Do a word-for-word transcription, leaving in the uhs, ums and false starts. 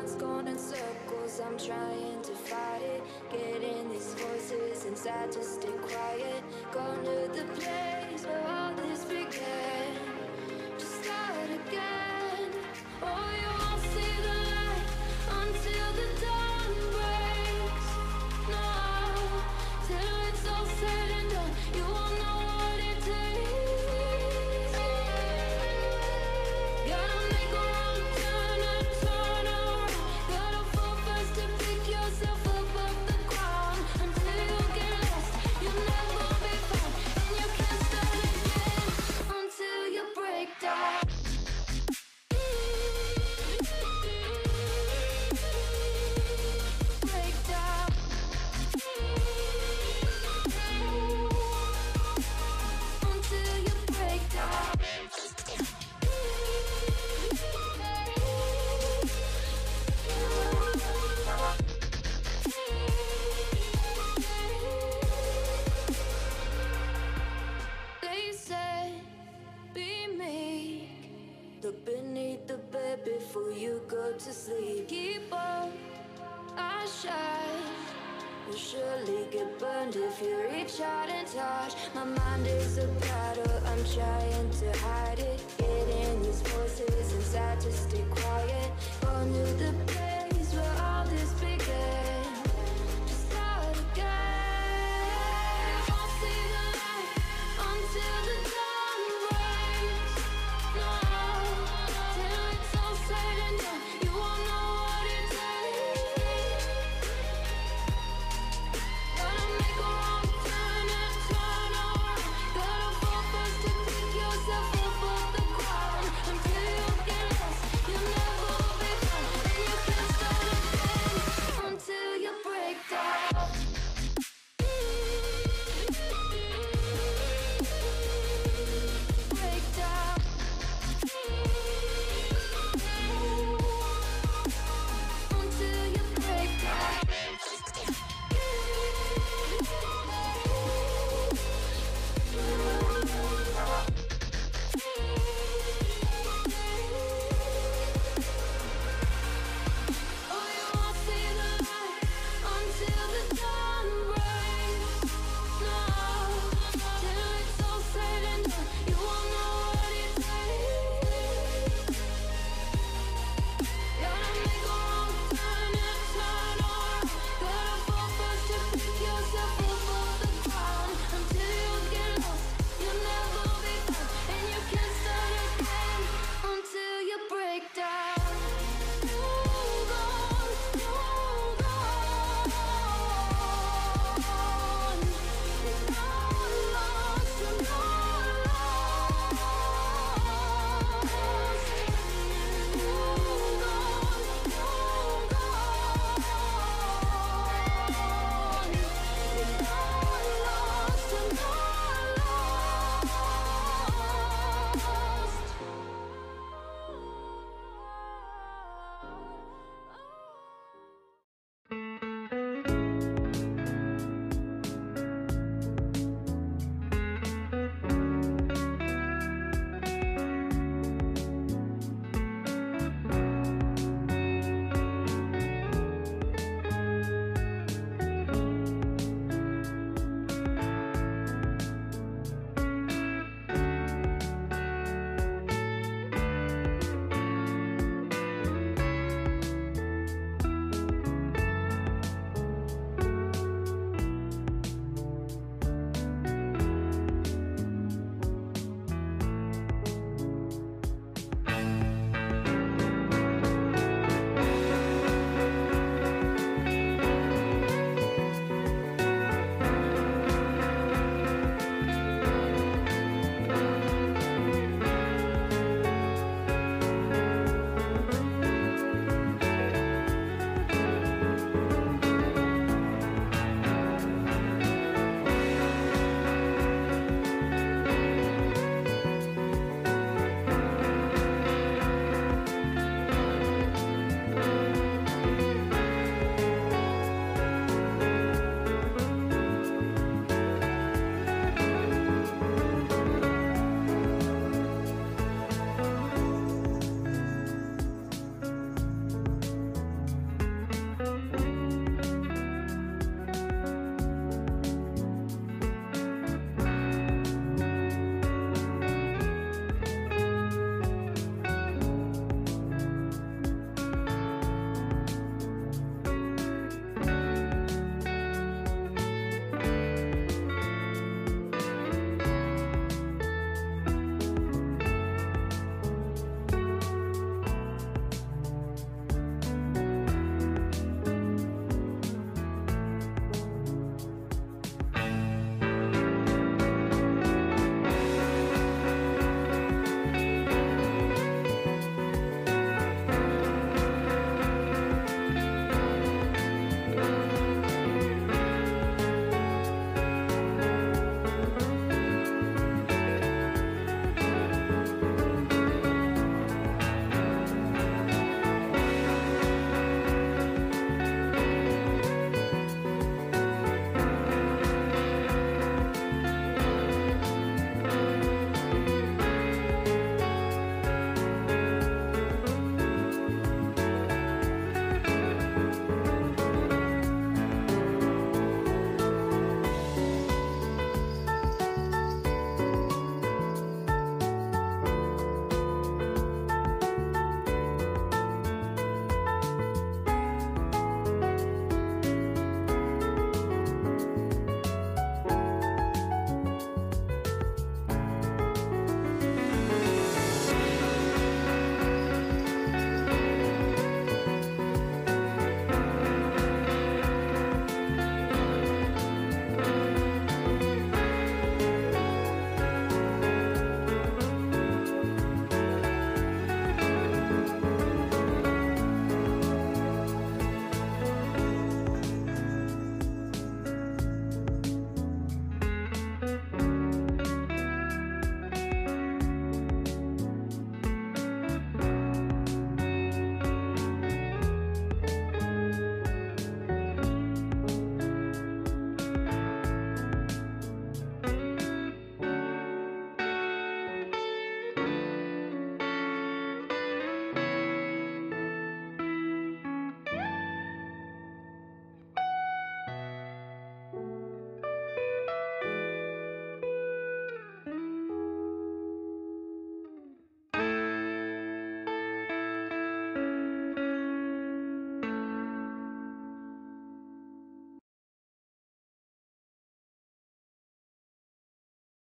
mind's going in circles, I'm trying to fight it. Getting these voices inside to stay quiet. Going to the place where all this began. Just start again. Oh, you won't see the light until the dawn breaks. No, till it's all said and done, you won't know what it takes. Gotta make a wrong turn and turn around. Gotta fall fast to pick yourself up off the ground. Until you get lost, you'll never be found. And you can't start again until you break down. Break down. Until you break down. They said, be meek. Look beneath the bed before you go to sleep. Keep on, I shine. You'll surely get burned if you reach out and touch. My mind is a battle, I'm trying to hide it. Getting these voices inside to stay quiet. Going to the